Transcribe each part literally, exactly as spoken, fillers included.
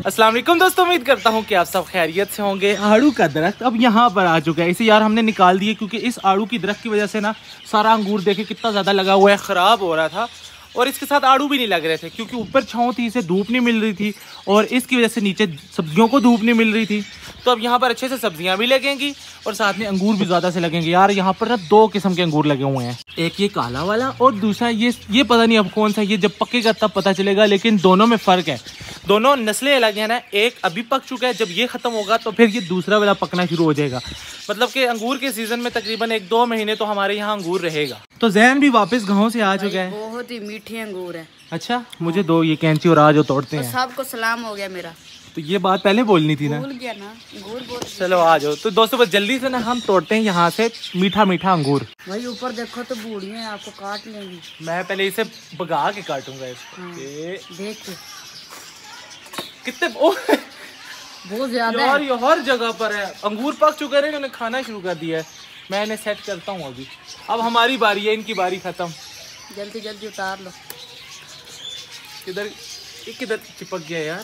अस्सलाम वालेकुम दोस्तों, उम्मीद करता हूँ कि आप सब खैरियत से होंगे। आड़ू का दरख्त अब यहाँ पर आ चुका है। इसे यार हमने निकाल दिए क्योंकि इस आड़ू की दरख्त की वजह से ना सारा अंगूर देखे कितना ज़्यादा लगा हुआ है, ख़राब हो रहा था और इसके साथ आड़ू भी नहीं लग रहे थे क्योंकि ऊपर छाँव थी, इसे धूप नहीं मिल रही थी और इसकी वजह से नीचे सब्जियों को धूप नहीं मिल रही थी। तो अब यहाँ पर अच्छे से सब्जियाँ भी लगेंगी और साथ में अंगूर भी ज़्यादा से लगेंगे। यार यहाँ पर ना दो किस्म के अंगूर लगे हुए हैं, एक ये काला वाला और दूसरा ये ये पता नहीं अब कौन सा, ये जब पकेगा तब पता चलेगा, लेकिन दोनों में फ़र्क है। दोनों नस्लें अलग हैं ना, एक अभी पक चुका है, जब ये ख़त्म होगा तो फिर ये दूसरा वाला पकना शुरू हो जाएगा। मतलब कि अंगूर के सीज़न में तकरीबन एक दो महीने तो हमारे यहाँ अंगूर रहेगा। तो जैन भी वापस गाँव से आ चुका है। बहुत ही मीठे अंगूर है। अच्छा, मुझे दो ये कैंची और आज तोड़ते हैं। सबको सलाम हो गया मेरा। तो ये बात पहले बोलनी थी ना, भूल गया ना, अंगूर बोल। चलो आ जाओ। तो दोस्तों बस जल्दी से ना हम तोड़ते हैं यहाँ से मीठा मीठा अंगूर। भाई ऊपर देखो तो बूढ़ियां हैं, आपको काट लेंगी। मैं पहले इसे भगा के काटूंगा इसको। हाँ, देख के कितने ओ, बहुत ज्यादा यार ये हर जगह पर है। अंगूर पक चुके हैं, इन्होंने खाना शुरू कर दिया है। मैं इन्हें सेट करता हूँ अभी। अब हमारी बारी है, इनकी बारी खत्म। जल्दी जल्दी उतार लो। किधर किधर चिपक गया यार,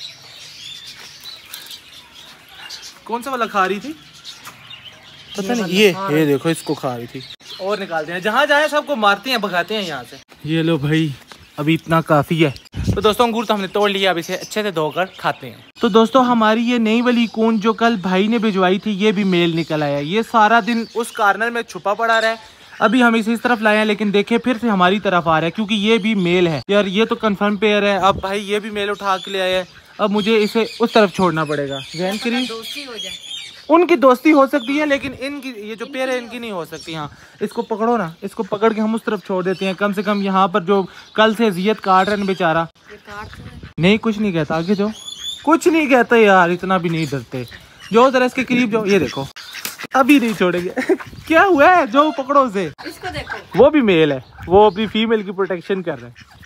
कौन सा वाला खा रही थी पता नहीं। ये ये देखो इसको खा रही थी। और निकालते हैं, जहाँ जाए सबको मारते हैं, भगाते हैं यहाँ से। ये लो भाई, अभी इतना काफ़ी है। तो दोस्तों अंगूर तो हमने तोड़ लिया, अब इसे अच्छे से धोकर खाते हैं। तो दोस्तों हमारी ये नई वाली कून जो कल भाई ने भिजवाई थी, ये भी मेल निकल आया। ये सारा दिन उस कार्नर में छुपा पड़ा रहा है। अभी हम इसे इस तरफ लाए हैं, लेकिन देखे फिर से हमारी तरफ आ रहा है क्योंकि ये भी मेल है। यार ये तो कंफर्म पेयर है। अब भाई ये भी मेल उठा के ले आया है, अब मुझे इसे उस तरफ छोड़ना पड़ेगा। जैन करी दोस्ती हो जाए। उनकी दोस्ती हो सकती है लेकिन इनकी ये जो पेड़ है इनकी नहीं हो सकती। हाँ इसको पकड़ो ना, इसको पकड़ के हम उस तरफ छोड़ देते हैं। कम से कम यहाँ पर जो कल से अजियत काट रहे हैं बेचारा। नहीं कुछ नहीं कहता, आगे जो कुछ नहीं कहता यार, इतना भी नहीं डरते। जो जरा इसके करीब जाओ, ये देखो अभी नहीं छोड़ेंगे। क्या हुआ है, जो पकड़ो उसे। इसको देखो, वो भी मेल है, वो अपनी फीमेल की प्रोटेक्शन कर रहे हैं।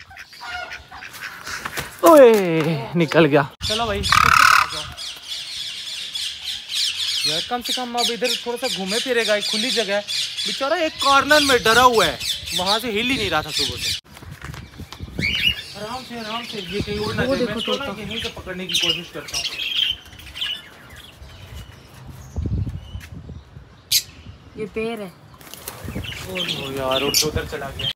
ओए निकल गया। चलो भाई यार कम से कम अब इधर थोड़ा सा घूमे फिरेगा, एक खुली जगह है। बेचारा एक कॉर्नर में डरा हुआ है, वहां से हिल ही नहीं रहा था सुबह से। आराम से आराम से, ये कहीं उड़ ना जाए। मैं तो ना यहीं से पकड़ने की कोशिश करता हूँ। ये पेड़ है। ओ यार उधर चला गया।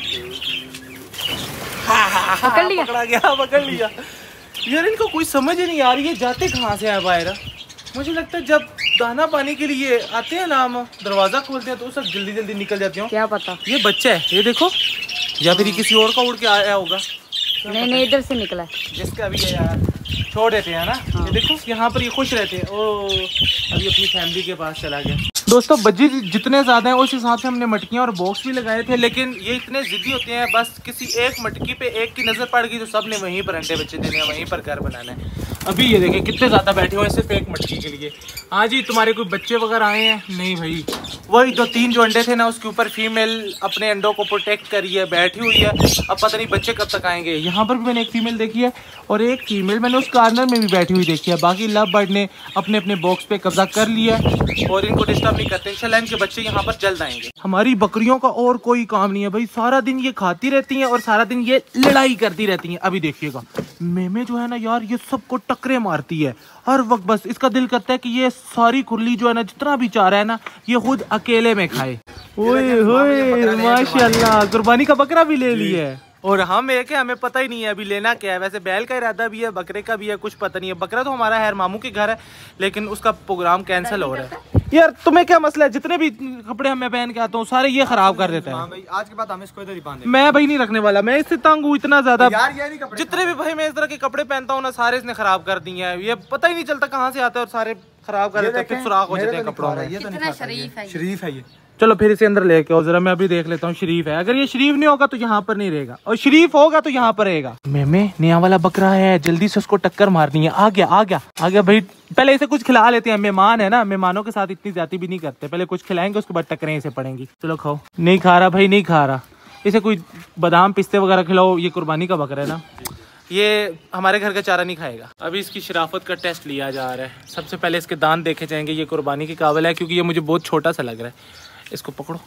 पकड़ लिया, पकड़ा गया, पकड़ लिया। यार इनको कोई समझ ही नहीं आ रही है, जाते कहाँ से है बाहर। मुझे लगता है जब दाना पानी के लिए आते हैं ना, हम दरवाजा खोलते हैं तो सब जल्दी जल्दी निकल जाते हो। क्या पता ये बच्चा है, ये देखो, या फिर किसी और का उड़ के आया होगा। नहीं नहीं इधर से निकला है, जिसका अभी है यार, छोड़ देते हैं ना। हाँ। ये देखो यहाँ पर ये खुश रहते हैं। ओ अभी अपनी फैमिली के पास चला गया। दोस्तों बज्जी जितने ज़्यादा हैं उस हिसाब से हमने मटकियाँ और बॉक्स भी लगाए थे, लेकिन ये इतने ज़िद्दी होते हैं, बस किसी एक मटकी पे एक की नज़र पड़ गई तो सब ने वहीं पर अंडे बच्चे देने हैं, वहीं पर घर बनाना है। अभी ये देखें कितने ज़्यादा बैठे हुए हैं सिर्फ एक मटकी के लिए। हाँ जी, तुम्हारे कोई बच्चे वगैरह आए हैं? नहीं भाई, वही जो तीन जो अंडे थे ना, उसके ऊपर फीमेल अपने अंडों को प्रोटेक्ट करी है, बैठी हुई है। अब पता नहीं बच्चे कब तक आएंगे। यहाँ पर भी मैंने एक फीमेल देखी है और एक फीमेल मैंने उस कार्नर में भी बैठी हुई देखी है। बाकी लव बर्ड ने अपने अपने बॉक्स पे कब्जा कर लिया है और इनको डिस्टर्ब नहीं करते। इंशाल्लाह इनके बच्चे यहाँ पर जल्द आएंगे। हमारी बकरियों का और कोई काम नहीं है भाई, सारा दिन ये खाती रहती हैं और सारा दिन ये लड़ाई करती रहती हैं। अभी देखिएगा मेमे जो है ना यार, ये सबको टकरे मारती है हर वक्त। बस इसका दिल करता है कि ये सारी खुरली जो है ना, जितना भी चारा है ना, ये खुद अकेले में खाए। ओए होए माशाल्लाह, कुर्बानी का बकरा भी ले लिया है। और हम एक है, हमें पता ही नहीं है अभी लेना क्या है। वैसे बैल का इरादा भी है, बकरे का भी है, कुछ पता नहीं है। बकरा तो हमारा है, मामू के घर है, लेकिन उसका प्रोग्राम कैंसिल हो रहा है। यार तुम्हें क्या मसला है, जितने भी कपड़े मैं पहन के आता हूँ सारे ये खराब कर देता है। भाई आज के बाद हम इसको इधर ही बांधेंगे। मैं भाई नहीं रखने वाला, मैं इससे तंग हूँ इतना ज्यादा। यार जितने भी भाई मैं इस तरह के कपड़े पहनता हूँ ना, सारे इसने खराब कर दिए हैं। ये पता ही नहीं चलता कहाँ से आता है और सारे खराब कर देते हैं, फिर सुराख हो जाते हैं कपड़ों में। ये तो नहीं शरीफ है, शरीफ है ये। चलो फिर इसे अंदर लेके आओ जरा, मैं अभी देख लेता हूँ शरीफ है। अगर ये शरीफ नहीं होगा तो यहाँ पर नहीं रहेगा, और शरीफ होगा तो यहाँ पर रहेगा। मेमे नया वाला बकरा है, जल्दी से उसको टक्कर मारनी है। आ गया आ गया आ गया भाई। पहले इसे कुछ खिला लेते हैं, मेहमान है ना, मेहमानों के साथ इतनी ज्यादा भी नहीं करते। पहले कुछ खिलाएंगे, उसके बाद टक्करें इसे पड़ेंगी। चलो खाओ। नहीं खा रहा भाई, नहीं खा रहा। इसे कोई बादाम पिस्ते वगैरह खिलाओ, ये कुर्बानी का बकरा है ना, ये हमारे घर का चारा नहीं खाएगा। अभी इसकी शराफत का टेस्ट लिया जा रहा है। सबसे पहले इसके दांत देखे जाएंगे, ये कुर्बानी के काबिल है क्योंकि ये मुझे बहुत छोटा सा लग रहा है। इसको पकड़ो,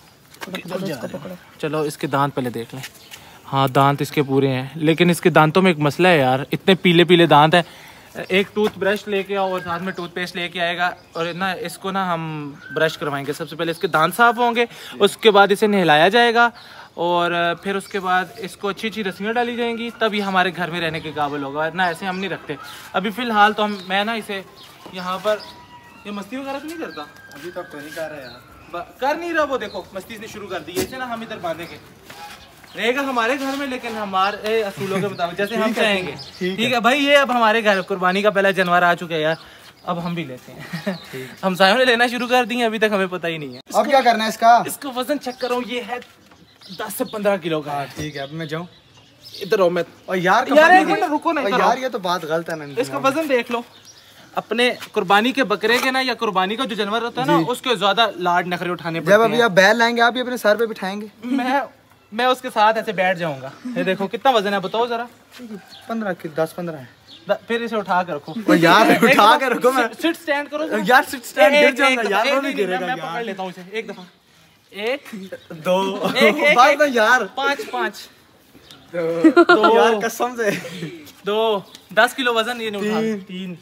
चलो इसके दांत पहले देख लें। हाँ दांत इसके पूरे हैं, लेकिन इसके दांतों में एक मसला है यार, इतने पीले पीले दांत हैं, एक टूथ ब्रश लेके आओ और साथ में टूथपेस्ट लेके आएगा और ना इसको ना हम ब्रश करवाएंगे। सबसे पहले इसके दांत साफ होंगे, उसके बाद इसे नहलाया जाएगा और फिर उसके बाद इसको अच्छी अच्छी रस्सियाँ डाली जाएंगी, तब ये हमारे घर में रहने के काबिल होगा, ना ऐसे हम नहीं रखते। अभी फ़िलहाल तो हम मैं ना इसे यहाँ पर, ये मस्ती वगैरह तो नहीं करता अभी तक तो नहीं कर रहा यार, कर नहीं रहा वो, देखो मस्ती से शुरू कर दी है। ऐसे ना हम इधर बांधेंगे, रहेगा हमारे घर में लेकिन हमारे असूलों के मुताबिक जैसे हम चाहेंगे। ठीक है भाई, ये अब हमारे घर कुर्बानी का पहला जानवर आ चुका है यार, अब हम भी लेते हैं। हम सायों ने लेना शुरू कर दिए, अभी तक हमें पता ही नहीं है। अब क्या करना है इसका? इसका वजन चेक करो, ये है दस से पंद्रह किलो का। ठीक है, अब मैं जाऊँ इधर आओ मैं। और यार यार एक मिनट रुको ना यार, ये तो बात गलत है ना। इसका वजन देख लो, अपने कुर्बानी के बकरे के ना या कुर्बानी का जो जानवर होता है ना, उसके ज्यादा लाड नखरे उठाने पड़ते हैं। जब अभी आप बैल लाएंगे, आप भी अपने सर पे बिठाएंगे। मैं मैं उसके साथ ऐसे बैठ जाऊंगा। ये देखो कितना वजन है, बताओ जरा। पंद्रह की दस पंद्रह है। फिर इसे उठा कर रखो। ओ यार उठा के रखो। मैं सिट स्टैंड करो यार, सिट स्टैंड गिर जाऊंगा यार, वो भी गिरेगा मैं यार। पकड़ लेता हूं इसे एक दफा, एक दो एक एक, बस ना यार, पाँच पाँच दो यार कसम से, दो दस किलो वजन ये नहीं उठा। तीन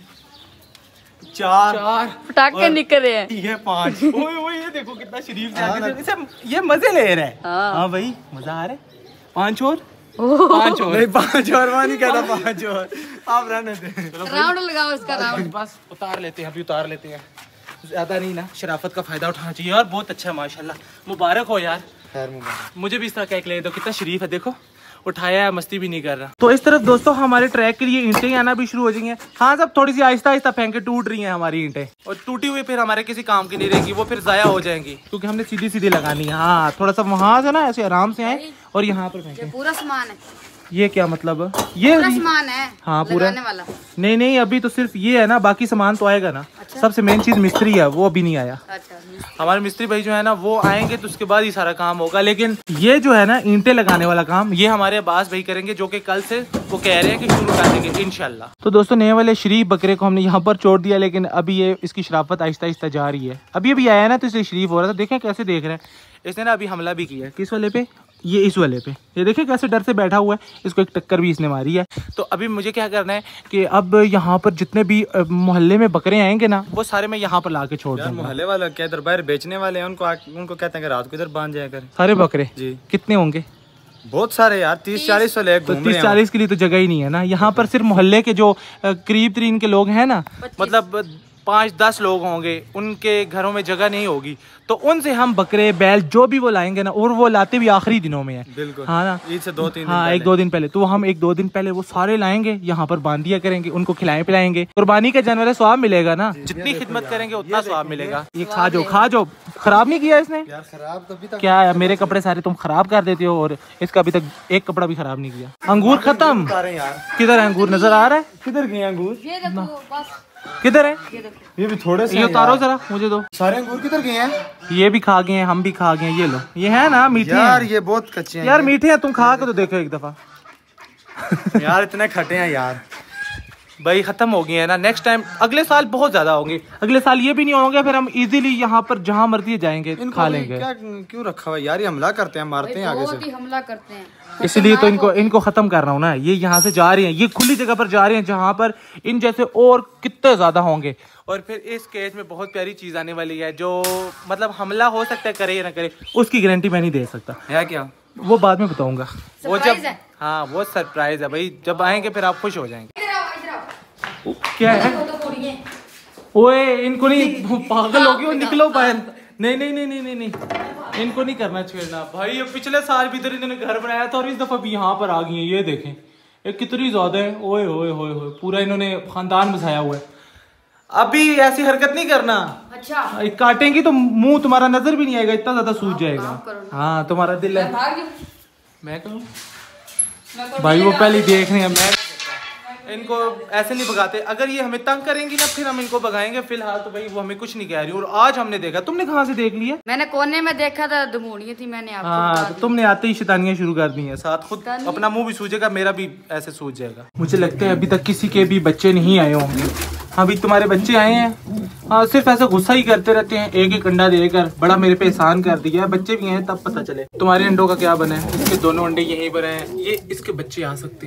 चार चार पटाखे निकल रहे हैं। ये पाँच। ओए ओए ये देखो कितना शरीफ से आगे से, इसे ये मजे ले रहा है। हाँ। हाँ भाई मजा आ रहा है। पांच और पांच और नहीं, पाँच और वो नहीं कहता, पाँच और आप रहने दे। राउंड लगाओ इसका राउंड। बस उतार लेते हैं, अभी उतार लेते हैं, ज्यादा नहीं ना, शराफत का फायदा उठाना चाहिए। और बहुत अच्छा है माशाल्लाह, मुबारक हो यार। खैर मुबारक। मुझे भी इस तरह का एक ले दो, कितना शरीफ है, देखो उठाया है, मस्ती भी नहीं कर रहा। तो इस तरफ दोस्तों हमारे ट्रैक के लिए ईंटें आना भी शुरू हो जाएंगी। हाँ सब थोड़ी सी आहिस्ता आहिस्ता फेंके टूट रही हैं हमारी ईंटें, और टूटी हुई फिर हमारे किसी काम की नहीं रहेगी, वो फिर जाया हो जाएंगी, क्योंकि हमने सीधी सीधी लगानी है। हाँ थोड़ा सा वहां से ना ऐसे आराम से आए और यहाँ पर फेंके। पूरा सामान है ये क्या मतलब ये पूरा सामान है? हाँ पूरा वाला। नहीं नहीं, अभी तो सिर्फ ये है ना, बाकी सामान तो आएगा ना। अच्छा। सबसे मेन चीज मिस्त्री है, वो अभी नहीं आया। अच्छा, हमारे मिस्त्री भाई जो है ना वो आएंगे तो उसके बाद ही सारा काम होगा। लेकिन ये जो है ना ईंटें लगाने वाला काम, ये हमारे अब्बास भाई करेंगे, जो कि कल से वो कह रहे हैं कि शुरू कर देंगे इंशाल्लाह। तो दोस्तों नए वाले शरीफ बकरे को हमने यहाँ पर छोड़ दिया, लेकिन अभी ये इसकी शराफत आहिस्ता आहिस्ता जा रही है। अभी अभी आया ना तो इसलिए शरीफ हो रहा था। देखें कैसे देख रहे हैं, इसने ना अभी हमला भी किया है। किस वाले पे? ये इस वाले पे। ये देखे कैसे डर से बैठा हुआ है, इसको एक टक्कर भी इसने मारी है। तो अभी मुझे क्या करना है कि अब यहाँ पर जितने भी मोहल्ले में बकरे आएंगे ना, वो सारे मैं यहाँ पर ला के छोड़ दूंगा। मोहल्ले वाला क्या इधर बाहर बेचने वाले हैं, उनको उनको कहते हैं कि रात को इधर बांध जाया करें। सारे बकरे जी कितने होंगे? बहुत सारे यार, तीस चालीस वाले तो तीस चालीस के लिए तो जगह ही नहीं है ना यहाँ पर। सिर्फ मोहल्ले के जो करीब तरीन के लोग हैं ना, मतलब पाँच दस लोग होंगे, उनके घरों में जगह नहीं होगी, तो उनसे हम बकरे बैल जो भी वो लाएंगे ना, और वो लाते भी आखिरी दिनों में है। बिल्कुल हाँ ना, ईद से दो तीन हाँ एक दो दिन पहले, तो हम एक दो दिन पहले वो सारे लाएंगे, यहाँ पर बांध दिया करेंगे, उनको खिलाएं पिलाएंगे। कुर्बानी का जानवर है, स्वाब मिलेगा ना, जितनी खिदमत करेंगे उतना स्वाब मिलेगा। ये खा जो खा जो खराब नहीं किया इसने यार, खराब तो अभी तक क्या है, मेरे कपड़े सारे तुम खराब कर देते हो और इसका अभी तक एक कपड़ा भी खराब नहीं किया। अंगूर खत्म, किधर है अंगूर? नजर आ रहा है? किधर गए अंगूर? ये देखो बस किधर है? ये भी थोड़े से ये उतारो जरा, मुझे दो। सारे अंगूर किधर गए हैं? ये भी खा गए हैं, हम भी खा गए हैं। ये लो, ये है ना मीठे यार, हैं। ये बहुत कच्चे हैं यार मीठे हैं, तुम खा के तो देखो एक दफा। यार इतने खट्टे हैं यार। भाई खत्म हो गए हैं ना, नेक्स्ट टाइम अगले साल बहुत ज्यादा होंगे। अगले साल ये भी नहीं होंगे, फिर हम इजीली यहाँ पर जहाँ मर्जी जाएंगे खा लेंगे। क्या क्यों रखा हुआ यार? ये हमला करते हैं, मारते हैं आगे बहुत ही से। हमला करते हैं, इसलिए तो इनको इनको खत्म कर रहा हूँ ना। ये यहाँ से जा रहे हैं, ये खुली जगह पर जा रहे हैं जहाँ पर इन जैसे और कितने ज्यादा होंगे। और फिर इस केस में बहुत प्यारी चीज आने वाली है, जो मतलब हमला हो सकता है, करे या ना करे, उसकी गारंटी मैं नहीं दे सकता। है क्या? वो बाद में बताऊंगा। वो जब सरप्राइज है। हाँ वो सरप्राइज है भाई, जब आएंगे फिर आप खुश हो जाएंगे। इधर आओ, इधर आओ। क्या है? वो तो कुड़िए। ओए इनको नहीं, पागल हो गए हो, निकलो बाहर। नहीं नहीं नहीं नहीं नहीं नहीं, इनको नहीं करना छेड़ना भाई। ये पिछले साल भी इधर इन्होंने घर बनाया था और इस दफा भी यहाँ पर आ गई है। ये देखें ये कितनी ज्यादा है। ओए ओए ओए ओए, पूरा इन्होंने खानदान बसाया हुआ है। अभी ऐसी हरकत नहीं करना। अच्छा काटेंगी तो मुंह तुम्हारा नजर भी नहीं आएगा, इतना ज्यादा सूज जाएगा। हाँ तुम्हारा दिल है। भाग जाओ। मैं करूँ भाई, वो पहले देख रहे हैं। मैं इनको ऐसे नहीं भगाते, अगर ये हमें तंग करेंगी ना फिर हम इनको भगाएंगे। फिलहाल तो भाई वो हमें कुछ नहीं कह रही। और आज हमने देखा, तुमने कहाँ से देख लिया? मैंने कोने में देखा था, धमूड़ियाँ थी, मैंने आपको हाँ बता तो दी। तुमने आते ही शैतानियां शुरू कर दी हैं। साथ खुद शैतानी? अपना मुंह भी सूझेगा, मेरा भी ऐसे सूझ जाएगा। मुझे लगता है अभी तक किसी के भी बच्चे नहीं आए होंगे। अभी तुम्हारे बच्चे आए हैं। हाँ सिर्फ ऐसा गुस्सा ही करते रहते हैं, एक एक अंडा देकर बड़ा मेरे पे एहसान कर दिया। बच्चे भी हैं तब पता चले। तुम्हारे अंडों का क्या बना है? इसके दोनों अंडे यहीं पर हैं। ये इसके बच्चे आ सकते हैं,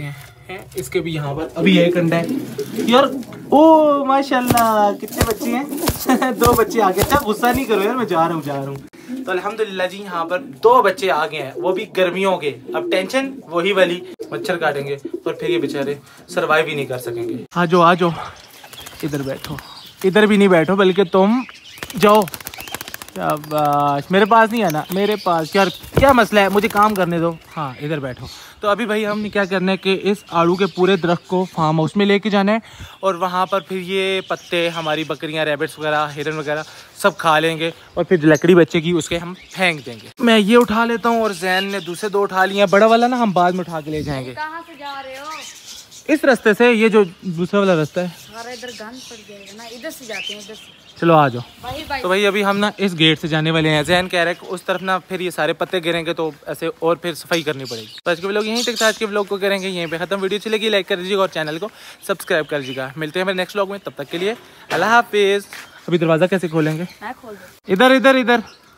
हैं, इसके भी यहाँ पर अभी एक अंडा है यार। ओ माशाल्लाह कितने बच्चे हैं दो बच्चे आ गए। अच्छा गुस्सा नहीं करो यार, मैं जा रहा हूँ जा रहा हूँ। तो अल्हम्दुलिल्लाह जी यहाँ पर दो बच्चे आ गए हैं, वो भी गर्मियों के। अब टेंशन वही वाली, मच्छर काटेंगे और फिर ये बेचारे सरवाइव ही नहीं कर सकेंगे। आ जाओ आ जाओ, इधर बैठो, इधर भी नहीं बैठो बल्कि तुम जाओ। शाबाश, मेरे पास नहीं है ना, मेरे पास यार क्या मसला है, मुझे काम करने दो। हाँ इधर बैठो। तो अभी भाई हमने क्या करना है कि इस आड़ू के पूरे दरख्त को फार्म हाउस में लेके जाना है और वहाँ पर फिर ये पत्ते हमारी बकरियाँ, रैबिट्स वगैरह, हिरन वगैरह सब खा लेंगे और फिर लकड़ी बच्चे उसके हम फेंक देंगे। मैं ये उठा लेता हूँ और जैन ने दूसरे दो उठा लिए, बड़ा वाला ना हम बाद में उठा के ले जाएंगे। कहाँ से जा रहे हो? इस रास्ते से, ये जो दूसरा वाला रास्ता है। अरे इधर गंद पड़ जाएगा ना, इधर से जाते हैं, इधर से। चलो आ जाओ। भाई भाई तो भाई अभी हम ना इस गेट से जाने वाले हैं। जैन कह रहा है कि उस तरफ ना फिर ये सारे पत्ते गिरेंगे तो ऐसे और फिर सफाई करनी पड़ेगी। तो आज के व्लॉग यहीं तक था, आज के व्लॉग को करेंगे यहीं पे खत्म। वीडियो अच्छी लगी लाइक कर दीजिएगा और चैनल को सब्सक्राइब कर दीजिएगा। मिलते हैं मेरे नेक्स्ट व्लॉग में, तब तक के लिए अल्लाह हाफिज़। अभी दरवाज़ा कैसे खोलेंगे? मैं खोल दूँ। इधर इधर इधर